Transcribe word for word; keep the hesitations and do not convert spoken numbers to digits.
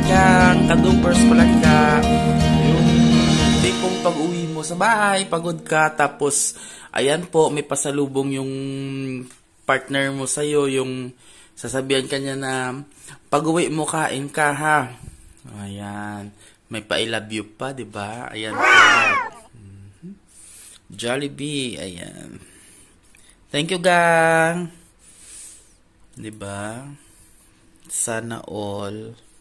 Gang, kadupers palangga. Yung tipong pag-uwi mo sa bahay, pagod ka, tapos, ayan po, may pasalubong yung partner mo sa'yo, yung sasabihan ka niya na, pag-uwi mo, kain ka, ha? Ayan. May pa-I love you pa, diba? Ayan po. Mm-hmm. Jollibee, ayan. Thank you, gang. Diba? Sana all.